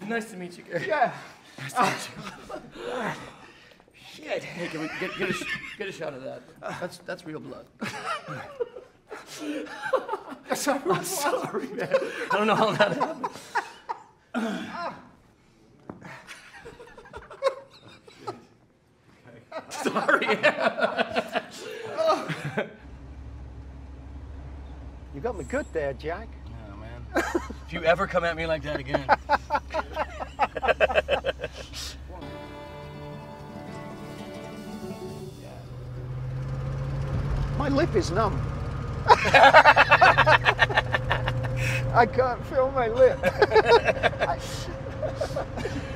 Nice to meet you, Gary. Yeah. Nice to meet you. Shit. Hey, can we get a shot of that? That's real blood. I'm sorry, man. I don't know how that happened. Sorry. You got me good there, Jack. Oh, man. If you ever come at me like that again. My lip is numb. I can't feel my lip.